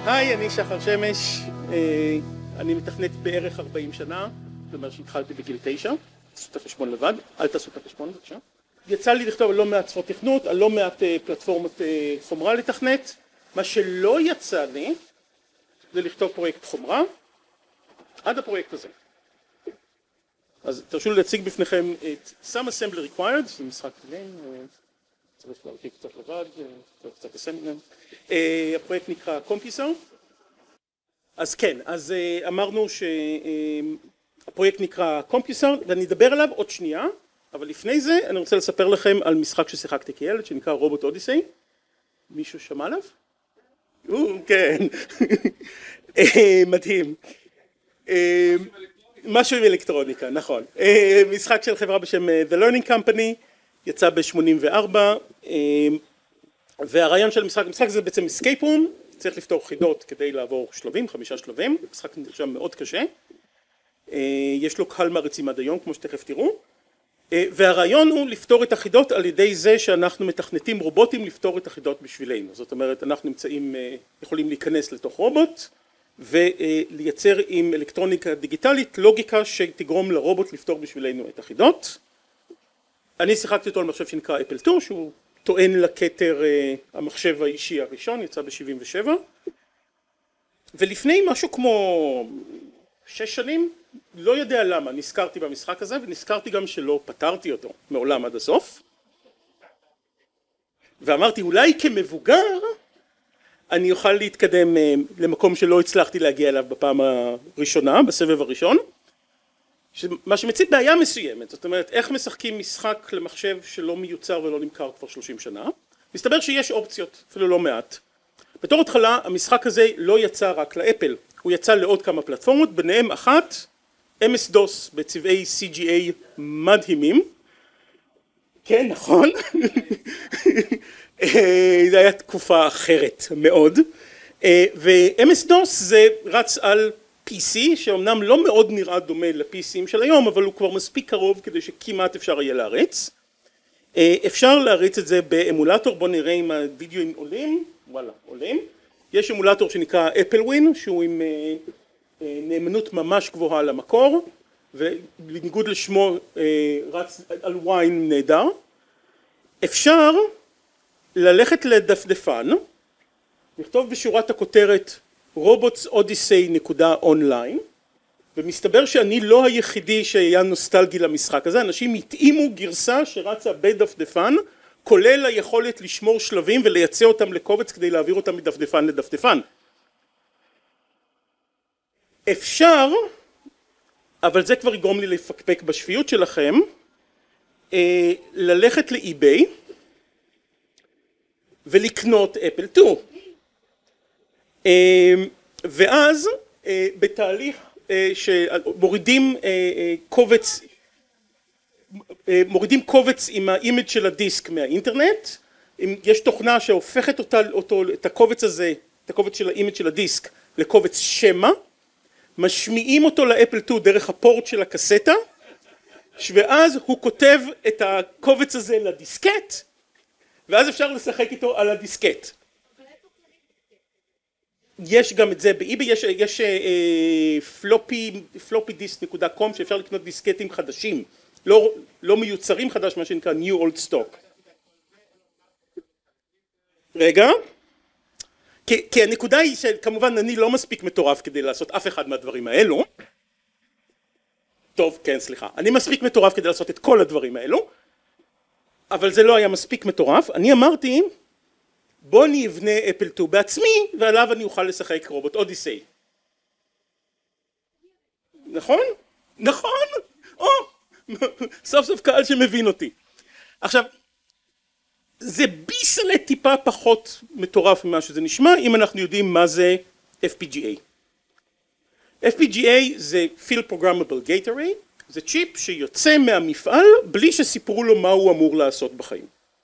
היי, אני שחר שמש, אני מתכנת בערך 40 שנה, זאת אומרת שהתחלתי בגיל 9, תעשו את החשבון לבד, אל תעשו את החשבון בבקשה. יצא לי לכתוב על לא מעט שפות תכנות, על לא מעט פלטפורמות חומרה לתכנת, מה שלא יצא לי זה לכתוב פרויקט חומרה, עד הפרויקט הזה. אז תרשו לי להציג בפניכם את Some Assembly Required, זה משחק כלים, צריך להרחיק קצת לבד, קצת assembly. הפרויקט נקרא Compuser. אז כן, אז אמרנו שהפרויקט נקרא Compuser ואני אדבר עליו עוד שנייה, אבל לפני זה אני רוצה לספר לכם על משחק ששיחקתי כילד שנקרא רובוט אודיסי. מישהו שמע עליו? כן, מדהים. משהו עם אלקטרוניקה, נכון. משחק של חברה בשם The Learning Company, יצא ב-84, והרעיון של המשחק זה בעצם escape room, צריך לפתור חידות כדי לעבור שלבים, 5 שלבים, משחק נחשב מאוד קשה, יש לו קהל מעריצים עד היום כמו שתכף תראו, והרעיון הוא לפתור את החידות על ידי זה שאנחנו מתכנתים רובוטים לפתור את החידות בשבילנו, זאת אומרת אנחנו יכולים להיכנס לתוך רובוט ולייצר עם אלקטרוניקה דיגיטלית לוגיקה שתגרום לרובוט לפתור בשבילנו את החידות. אני שיחקתי אותו על מחשב שנקרא אפל 2 שהוא טוען לכתר המחשב האישי הראשון, יצא ב-77, ולפני משהו כמו 6 שנים, לא יודע למה, נזכרתי במשחק הזה ונזכרתי גם שלא פתרתי אותו מעולם עד הסוף, ואמרתי אולי כמבוגר אני אוכל להתקדם למקום שלא הצלחתי להגיע אליו בפעם הראשונה, בסבב הראשון, מה שמציג בעיה מסוימת, זאת אומרת איך משחקים משחק למחשב שלא מיוצר ולא נמכר כבר 30 שנה, מסתבר שיש אופציות, אפילו לא מעט. בתור התחלה המשחק הזה לא יצא רק לאפל, הוא יצא לעוד כמה פלטפורמות, ביניהם אחת, MS-DOS בצבעי CGA מדהימים, כן נכון, זה היה תקופה אחרת מאוד, ו-MS-DOS זה רץ על PC שאומנם לא מאוד נראה דומה ל-PCים של היום, אבל הוא כבר מספיק קרוב כדי שכמעט אפשר יהיה להריץ. אפשר להריץ את זה באמולטור, בואו נראה אם הווידאוים עולים, וואלה, עולים. יש אמולטור שנקרא אפלווין, שהוא עם נאמנות ממש גבוהה למקור, ובניגוד לשמו רץ על ווין נהדר. אפשר ללכת לדפדפן, לכתוב בשורת הכותרת robots.odyssey.online, ומסתבר שאני לא היחידי שהיה נוסטלגי למשחק הזה, אנשים התאימו גרסה שרצה בדפדפן, כולל היכולת לשמור שלבים ולייצא אותם לקובץ כדי להעביר אותם מדפדפן לדפדפן. אפשר, אבל זה כבר יגרום לי לפקפק בשפיות שלכם, ללכת לאי-ביי ולקנות אפל 2. ואז בתהליך שמורידים קובץ עם האימג' של הדיסק מהאינטרנט, יש תוכנה שהופכת את הקובץ הזה, את הקובץ של האימג' של הדיסק לקובץ שמה, משמיעים אותו לאפל 2 דרך הפורט של הקסטה, ואז הוא כותב את הקובץ הזה לדיסקט, ואז אפשר לשחק איתו על הדיסקט. יש גם את זה באיבי, יש floppydisk.com שאפשר לקנות דיסקטים חדשים, לא מיוצרים חדש, מה שנקרא New Old Stock. רגע, כי הנקודה היא שכמובן אני לא מספיק מטורף כדי לעשות אף אחד מהדברים האלו. טוב, כן, סליחה, אני מספיק מטורף כדי לעשות את כל הדברים האלו, אבל זה לא היה מספיק מטורף. אני אמרתי, בוא אני אבנה אפל 2 בעצמי, ועליו אני אוכל לשחק רובוט אודיסי. נכון? נכון? סוף סוף קהל שמבין אותי. עכשיו, זה ביסלה טיפה פחות מטורף ממה שזה נשמע, אם אנחנו יודעים מה זה FPGA. FPGA זה Field Programmable Gate Array, זה צ'יפ שיוצא מהמפעל בלי שסיפרו לו מה הוא אמור לעשות בחיים.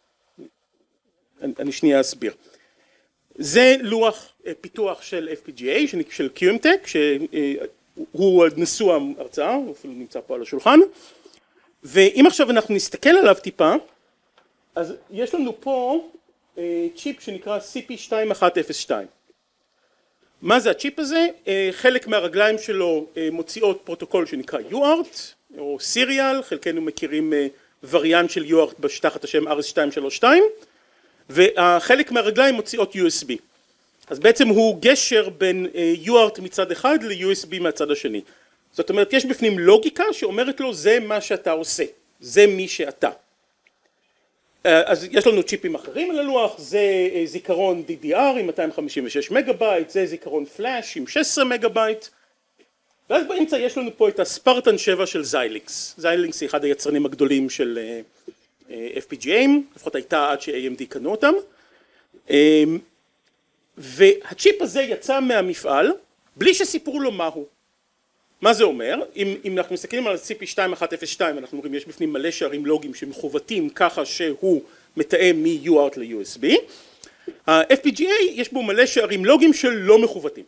אני שנייה אסביר. זה לוח פיתוח של FPGA, של QMTech, שהוא נשוא ההרצאה, הוא אפילו נמצא פה על השולחן, ואם עכשיו אנחנו נסתכל עליו טיפה, אז יש לנו פה צ'יפ שנקרא CP2102. מה זה הצ'יפ הזה? חלק מהרגליים שלו מוציאות פרוטוקול שנקרא UART או סיריאל, חלקנו מכירים וריאנט של UART תחת השם RS232, והחלק מהרגליים מוציאות USB. אז בעצם הוא גשר בין UART מצד אחד ל-USB מהצד השני. זאת אומרת, יש בפנים לוגיקה שאומרת לו, זה מה שאתה עושה, זה מי שאתה. אז יש לנו צ'יפים אחרים על הלוח, זה זיכרון DDR עם 256 מגה בייט, זה זיכרון פלאש עם 16 מגה בייט, ואז באמצע יש לנו פה את הספרטן 7 של זיילינקס. זיילינקס היא אחד היצרנים הגדולים של FPGA, לפחות הייתה עד ש-AMD קנו אותם. והצ'יפ הזה יצא מהמפעל בלי שסיפרו לו מהו. מה זה אומר? אם אנחנו מסתכלים על CP2102 אנחנו רואים יש בפנים מלא שערים לוגיים שמכוותים ככה שהוא מתאם מ-UART ל-USB. ה-FPGA יש בו מלא שערים לוגיים שלא מכוותים.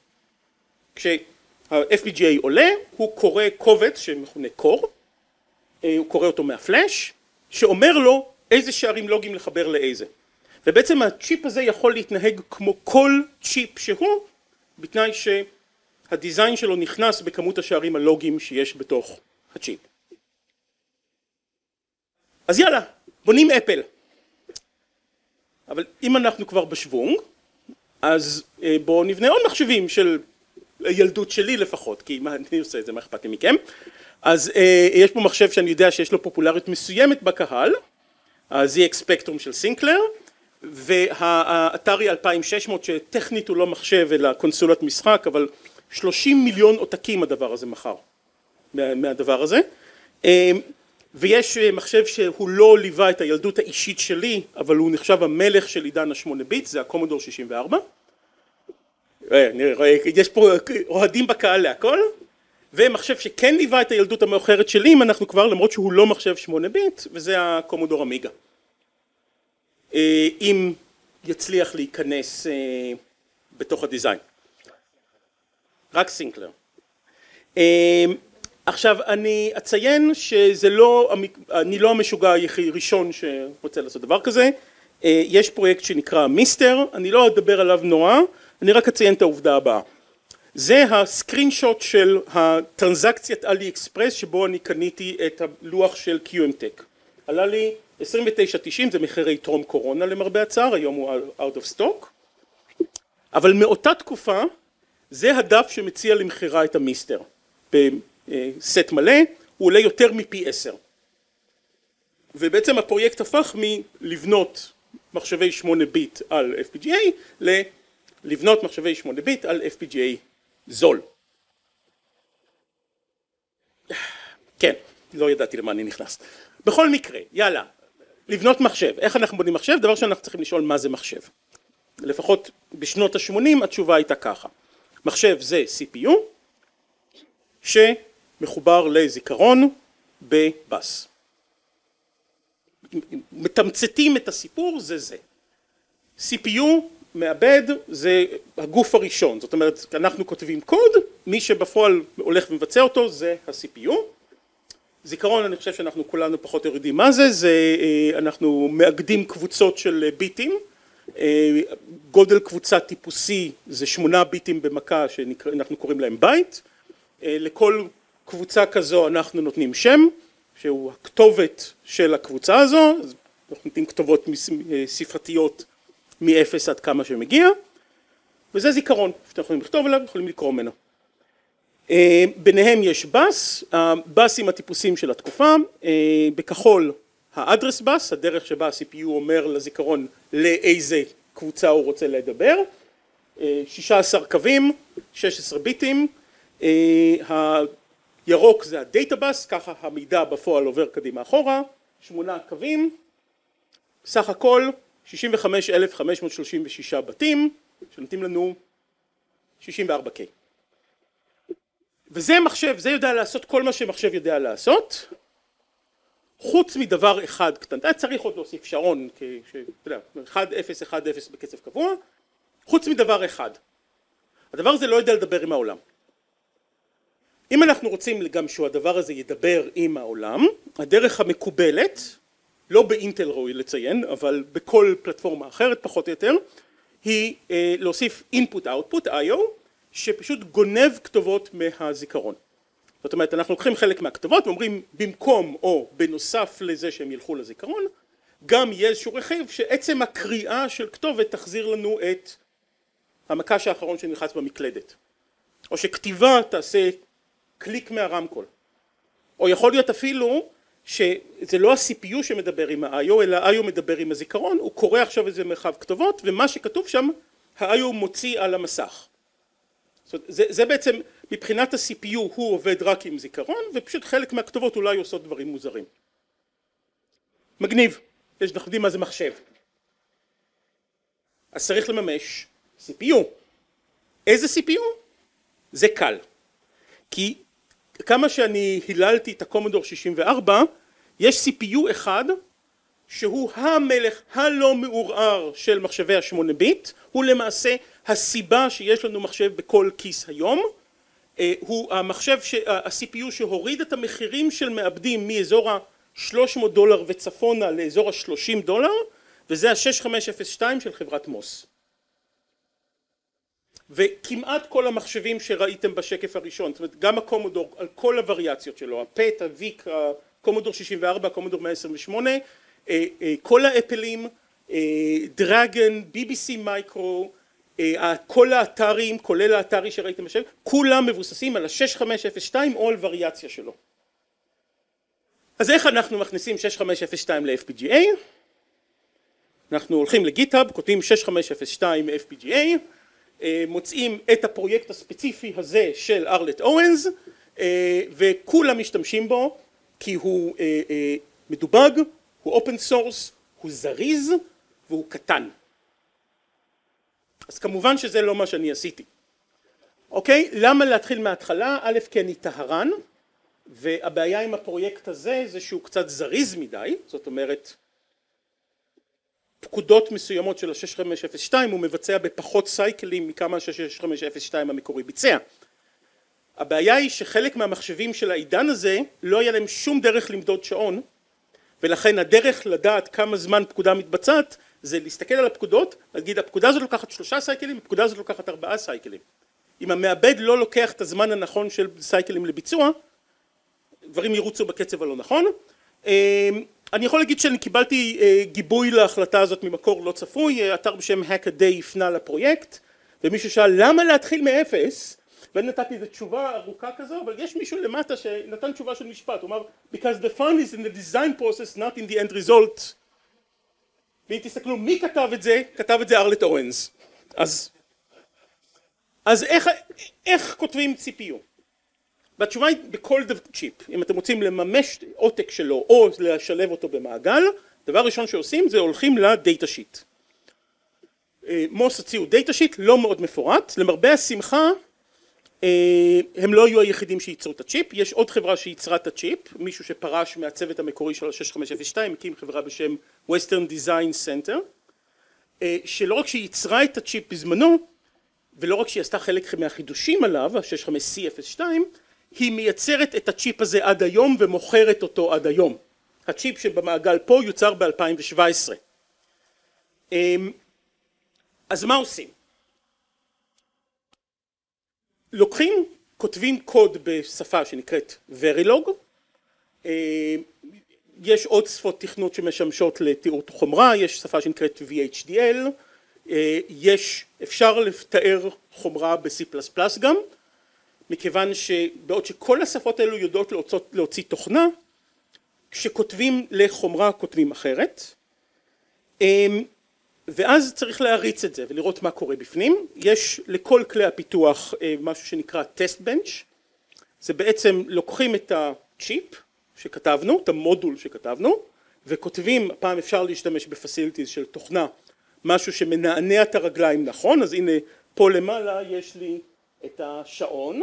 כשה-FPGA עולה הוא קורא קובץ שמכונה core, הוא קורא אותו מהפלאש, שאומר לו איזה שערים לוגיים לחבר לאיזה. ובעצם הצ'יפ הזה יכול להתנהג כמו כל צ'יפ שהוא, בתנאי שהדיזיין שלו נכנס בכמות השערים הלוגיים שיש בתוך הצ'יפ. אז יאללה, בונים אפל. אבל אם אנחנו כבר בשוונג, אז בואו נבנה עוד מחשבים של ילדות שלי לפחות, כי מה אני עושה את זה, מה אכפת לי מכם? אז יש פה מחשב שאני יודע שיש לו פופולריות מסוימת בקהל, ה-ZX Spectrum של סינקלר, והאתרי 2600 שטכנית הוא לא מחשב אלא קונסולת משחק, אבל 30 מיליון עותקים הדבר הזה מחר מהדבר הזה. ויש מחשב שהוא לא ליווה את הילדות האישית שלי, אבל הוא נחשב המלך של עידן ה8 ביט, זה הקומודור 64. יש פה אוהדים בקהל להכל, ומחשב שכן ליווה את הילדות המאוחרת שלי, אם אנחנו כבר, למרות שהוא לא מחשב 8 ביט, וזה הקומודור אמיגה. אם יצליח להיכנס בתוך הדיזיין. רק סינקלר. עכשיו אני אציין שזה לא, אני לא המשוגע הראשון שרוצה לעשות דבר כזה. יש פרויקט שנקרא מיסטר, אני לא אדבר עליו נורא, אני רק אציין את העובדה הבאה. זה הסקרין שוט של הטרנזקציית אלי אקספרס שבו אני קניתי את הלוח של QMTech. עלה לי 29.90, זה מחירי טרום קורונה למרבה הצער, היום הוא out of stock. אבל מאותה תקופה זה הדף שמציע למחירה את המיסטר. בסט מלא הוא עולה יותר מפי 10. ובעצם הפרויקט הפך מלבנות מחשבי 8 ביט על FPGA לבנות מחשבי 8 ביט על FPGA זול. כן, לא ידעתי למה אני נכנס. בכל מקרה, יאללה, לבנות מחשב. איך אנחנו בונים מחשב? דבר שאנחנו צריכים לשאול מה זה מחשב. לפחות בשנות ה-80 התשובה הייתה ככה. מחשב זה CPU שמחובר לזיכרון בבאס. מתמצתים את הסיפור זה. CPU מעבד זה הגוף הראשון, זאת אומרת אנחנו כותבים קוד, מי שבפועל הולך ומבצע אותו זה ה-CPU. זיכרון אני חושב שאנחנו כולנו פחות יודעים מה זה, אנחנו מאגדים קבוצות של ביטים, גודל קבוצה טיפוסי זה 8 ביטים במכה שאנחנו קוראים להם בייט, לכל קבוצה כזו אנחנו נותנים שם שהוא הכתובת של הקבוצה הזו, אנחנו נותנים כתובות ספרתיות מ-0 עד כמה שמגיע, וזה זיכרון שאתם יכולים לכתוב עליו, יכולים לקרוא ממנו. ביניהם יש בס, הבסים הטיפוסים של התקופה, בכחול האדרס בס, הדרך שבה ה-CPU אומר לזיכרון לאיזה קבוצה הוא רוצה לדבר, 16 קווים, 16 ביטים, הירוק זה הדאטה בס, ככה המידע בפועל עובר קדימה אחורה, 8 קווים, סך הכל 65,536 בתים, שנותנים לנו 64K. וזה מחשב, זה יודע לעשות כל מה שמחשב יודע לעשות, חוץ מדבר אחד קטן, צריך עוד להוסיף שעון, 1-0-1-0 בקצב קבוע, חוץ מדבר אחד. הדבר הזה לא יודע לדבר עם העולם. אם אנחנו רוצים גם שהדבר הזה ידבר עם העולם, הדרך המקובלת, לא באינטל ראוי לציין, אבל בכל פלטפורמה אחרת פחות או יותר, היא להוסיף input output IO שפשוט גונב כתובות מהזיכרון. זאת אומרת, אנחנו לוקחים חלק מהכתובות ואומרים במקום או בנוסף לזה שהם ילכו לזיכרון, גם יהיה איזשהו רכיב שעצם הקריאה של כתובת תחזיר לנו את המקש האחרון שנלחץ במקלדת. או שכתיבה תעשה קליק מהרמקול. או יכול להיות אפילו שזה לא ה-CPU שמדבר עם ה-IO, אלא ה-IO מדבר עם הזיכרון, הוא קורא עכשיו איזה מרחב כתובות, ומה שכתוב שם, ה-IO מוציא על המסך. זאת אומרת, זה בעצם, מבחינת ה-CPU הוא עובד רק עם זיכרון, ופשוט חלק מהכתובות אולי עושות דברים מוזרים. מגניב, אנחנו יודעים מה זה מחשב. אז צריך לממש CPU. איזה CPU? זה קל. כי כמה שאני היללתי את הקומודור 64, יש CPU אחד שהוא המלך הלא מעורער של מחשבי ה8 ביט, הוא למעשה הסיבה שיש לנו מחשב בכל כיס היום, הוא המחשב, ה-CPU שהוריד את המחירים של מעבדים מאזור ה$300 וצפונה לאזור ה$30, וזה ה-6502 של חברת מוס. וכמעט כל המחשבים שראיתם בשקף הראשון, זאת אומרת גם הקומודור על כל הווריאציות שלו, הפט, הוויק, הקומודור 64, הקומודור 128, כל האפלים, דרגן, BBC מייקרו, כל האתרים, כולל האתרי שראיתם בשקף, כולם מבוססים על ה-6502 או על וריאציה שלו. אז איך אנחנו מכניסים 6502 ל-FPGA? אנחנו הולכים לגיטהאב, כותבים 6502 FPGA, מוצאים את הפרויקט הספציפי הזה של ארלט אורנס, וכולם משתמשים בו כי הוא מדובג, הוא אופן סורס, הוא זריז והוא קטן. אז כמובן שזה לא מה שאני עשיתי. אוקיי, למה להתחיל מההתחלה? א', כי אני טהרן, והבעיה עם הפרויקט הזה זה שהוא קצת זריז מדי, זאת אומרת פקודות מסוימות של ה-6502 הוא מבצע בפחות סייקלים מכמה ש-6502 המקורי ביצע. הבעיה היא שחלק מהמחשבים של העידן הזה לא היה להם שום דרך למדוד שעון, ולכן הדרך לדעת כמה זמן פקודה מתבצעת זה להסתכל על הפקודות, להגיד הפקודה הזאת לוקחת 3 סייקלים, הפקודה הזאת לוקחת 4 סייקלים. אם המעבד לא לוקח את הזמן הנכון של סייקלים לביצוע, דברים ירוצו בקצב הלא נכון. אני יכול להגיד שאני קיבלתי גיבוי להחלטה הזאת ממקור לא צפוי, אתר בשם Hackaday הפנה לפרויקט, ומישהו שאל למה להתחיל מאפס, ואני נתתי איזו תשובה ארוכה כזו, אבל יש מישהו למטה שנתן תשובה של משפט, הוא אמר, because the fun is in the design process, not in the end result. ואם תסתכלו מי כתב את זה, כתב את זה ארלט אורנס. אז איך כותבים CPU? והתשובה היא בכל צ'יפ, אם אתם רוצים לממש עותק שלו או לשלב אותו במעגל, דבר ראשון שעושים זה הולכים לדאטה שיט. מוס הציעו דאטה שיט לא מאוד מפורט, למרבה השמחה הם לא היו היחידים שייצרו את הצ'יפ, יש עוד חברה שייצרה את הצ'יפ, מישהו שפרש מהצוות המקורי של ה-6502, הקים חברה בשם Western Design Center, שלא רק שייצרה את הצ'יפ בזמנו, ולא רק שהיא עשתה חלק מהחידושים עליו, ה-65C02, היא מייצרת את הצ'יפ הזה עד היום ומוכרת אותו עד היום. הצ'יפ שבמעגל פה יוצר ב-2017. אז מה עושים? לוקחים, כותבים קוד בשפה שנקראת Verilog, יש עוד שפות תכנות שמשמשות לתיאור חומרה, יש שפה שנקראת VHDL, אפשר לתאר חומרה ב-C++ גם, מכיוון שבעוד שכל השפות האלו יודעות להוציא תוכנה, כשכותבים לחומרה כותבים אחרת, ואז צריך להריץ את זה ולראות מה קורה בפנים. יש לכל כלי הפיתוח משהו שנקרא טסט בנץ', זה בעצם לוקחים את הצ'יפ שכתבנו, את המודול שכתבנו, וכותבים, פעם אפשר להשתמש בפסיליטיז של תוכנה, משהו שמנענע את הרגליים נכון, אז הנה פה למעלה יש לי את השעון,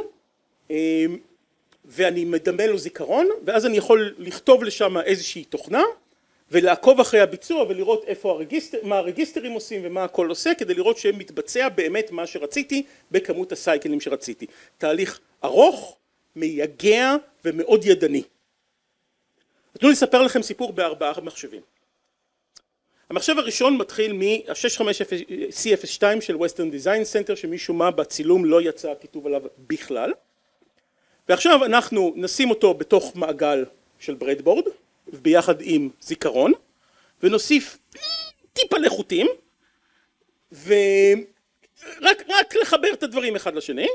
ואני מדמה לו זיכרון, ואז אני יכול לכתוב לשם איזושהי תוכנה, ולעקוב אחרי הביצוע ולראות איפה מה הרגיסטרים עושים ומה הכל עושה, כדי לראות שמתבצע באמת מה שרציתי בכמות הסייקלים שרציתי. תהליך ארוך, מייגע ומאוד ידני. תנו לי לספר לכם סיפור ב4 מחשבים. המחשב הראשון מתחיל מה-650CF2 של Western Design Center, שמשום מה בצילום לא יצא כיתוב עליו בכלל. ועכשיו אנחנו נשים אותו בתוך מעגל של ברדבורד, ביחד עם זיכרון, ונוסיף טיפה לחוטים, רק לחבר את הדברים אחד לשני,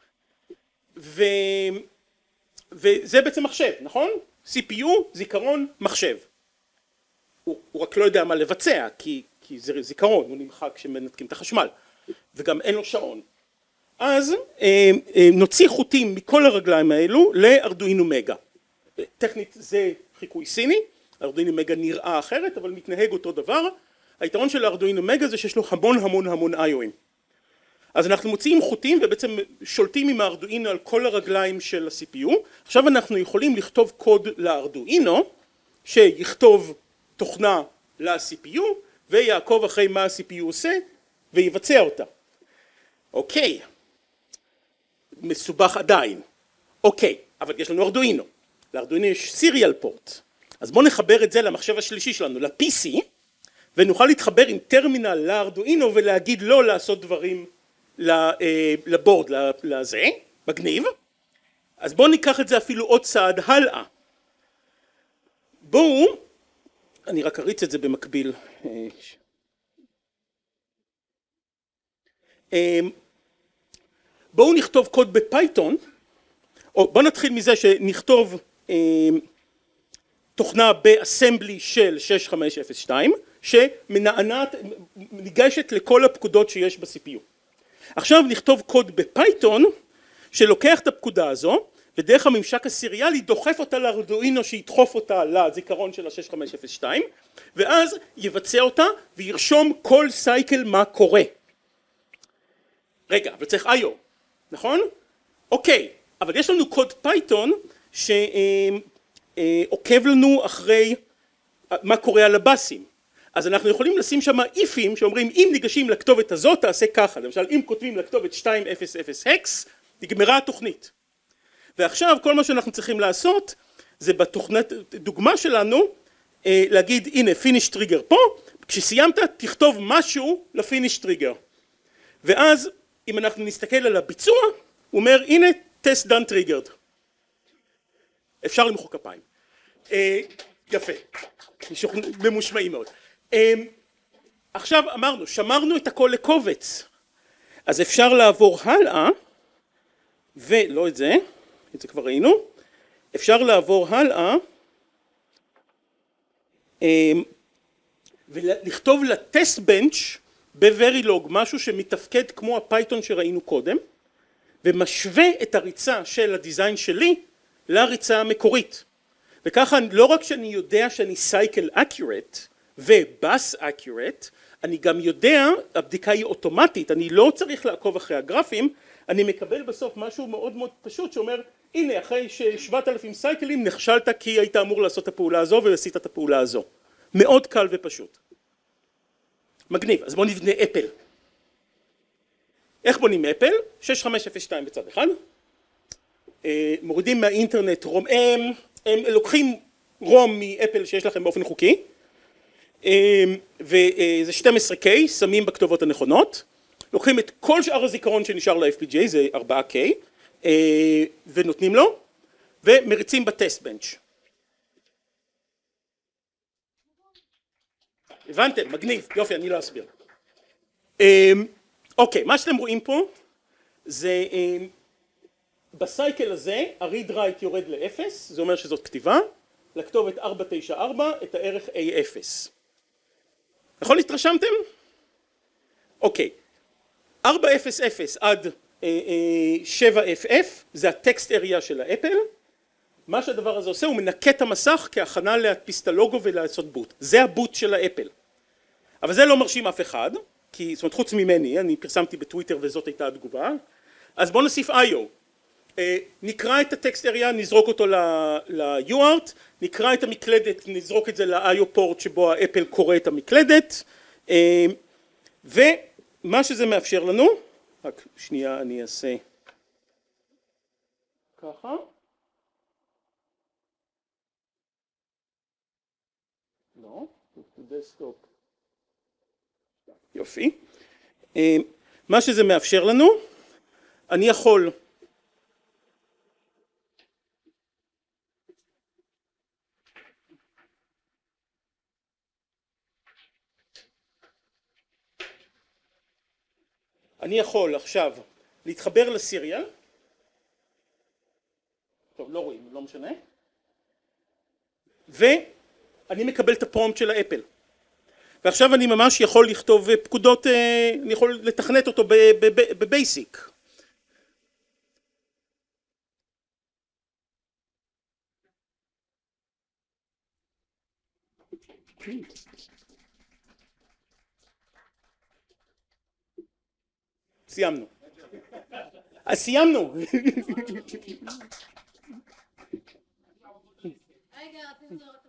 וזה בעצם מחשב, נכון? CPU, זיכרון, מחשב. הוא רק לא יודע מה לבצע, כי זה זיכרון, הוא נמחק כשמנתקים את החשמל, וגם אין לו שעון. אז נוציא חוטים מכל הרגליים האלו לארדואינו מגה. טכנית זה חיקוי סיני, ארדואינו מגה נראה אחרת, אבל מתנהג אותו דבר. היתרון של ארדואינו מגה זה שיש לו המון המון המון איואים. אז אנחנו מוציאים חוטים ובעצם שולטים עם הארדואינו על כל הרגליים של ה-CPU. עכשיו אנחנו יכולים לכתוב קוד לארדואינו, שיכתוב תוכנה ל-CPU, ויעקוב אחרי מה ה-CPU עושה, ויבצע אותה. אוקיי. מסובך עדיין. אוקיי, אבל יש לנו ארדואינו. לארדואינו יש סיריאל פורט. אז בואו נחבר את זה למחשב השלישי שלנו, ל-PC, ונוכל להתחבר עם טרמינל לארדואינו ולהגיד לא לעשות דברים לבורד, לזה, מגניב. אז בואו ניקח את זה אפילו עוד צעד הלאה. בואו, אני רק אריץ את זה במקביל. בואו נכתוב קוד בפייתון, או בואו נתחיל מזה שנכתוב תוכנה באסמבלי של 6502, שניגשת לכל הפקודות שיש ב-CPU. עכשיו נכתוב קוד בפייתון שלוקח את הפקודה הזו ודרך הממשק הסיריאלי דוחף אותה לארדואינו שידחוף אותה לזיכרון של ה-6502 ואז יבצע אותה וירשום כל סייקל מה קורה. רגע, אבל צריך IO, נכון? אוקיי, אבל יש לנו קוד פייתון שעוקב לנו אחרי מה קורה על הבאסים. אז אנחנו יכולים לשים שם איפים שאומרים אם ניגשים לכתובת הזאת תעשה ככה, למשל אם כותבים לכתובת 200 הקס נגמרה התוכנית. ועכשיו כל מה שאנחנו צריכים לעשות זה בתוכנת דוגמה שלנו להגיד הנה פיניש טריגר פה, כשסיימת תכתוב משהו לפיניש טריגר. ואז אם אנחנו נסתכל על הביצוע הוא אומר הנה test done triggered. אפשר למחוא כפיים. יפה, ממושמעים מאוד. עכשיו אמרנו, שמרנו את הכל לקובץ, אז אפשר לעבור הלאה, ולא את זה כבר ראינו, אפשר לעבור הלאה, ולכתוב לטסט בנץ' בוורילוג משהו שמתפקד כמו הפייתון שראינו קודם, ומשווה את הריצה של הדיזיין שלי לריצה המקורית. וככה לא רק שאני יודע שאני סייקל אקיורט ובאס אקיורט, אני גם יודע, הבדיקה היא אוטומטית, אני לא צריך לעקוב אחרי הגרפים, אני מקבל בסוף משהו מאוד מאוד פשוט שאומר הנה אחרי 7,000 סייקלים נכשלת כי היית אמור לעשות את הפעולה הזו ועשית את הפעולה הזו. מאוד קל ופשוט. מגניב, אז בואו נבנה אפל. איך בונים אפל? 6502 בצד אחד. מורידים מהאינטרנט רום, הם לוקחים רום מאפל שיש לכם באופן חוקי, וזה 12K, שמים בכתובות הנכונות, לוקחים את כל שאר הזיכרון שנשאר ל-FPGA, זה 4K, ונותנים לו, ומריצים בטסט בנץ'. הבנתם? מגניב, יופי, אני לא אסביר. אוקיי, מה שאתם רואים פה, זה בסייקל הזה, ה-read write יורד ל-0, זה אומר שזאת כתיבה, לכתובת 494 את הערך A0. נכון התרשמתם? אוקיי, 400 עד 7FF זה הטקסט אריה של האפל, מה שהדבר הזה עושה הוא מנקה את המסך כהכנה להדפיס את הלוגו ולעשות בוט, זה הבוט של האפל. אבל זה לא מרשים אף אחד, כי זאת אומרת חוץ ממני, אני פרסמתי בטוויטר וזאת הייתה התגובה, אז בואו נוסיף IO. נקרא את הטקסט אריה, נזרוק אותו ל-UART, נקרא את המקלדת, נזרוק את זה ל-IO פורט שבו האפל קורא את המקלדת, ומה שזה מאפשר לנו, רק שנייה אני אעשה ככה, לא, דסקטופ, יופי. מה שזה מאפשר לנו, אני יכול עכשיו להתחבר לסיריאל, טוב לא רואים, לא משנה, ואני מקבל את הפרומפט של האפל, ועכשיו אני ממש יכול לכתוב פקודות, אני יכול לתכנת אותו בבייסיק. סיימנו. אז סיימנו. רגע, רציתי לראות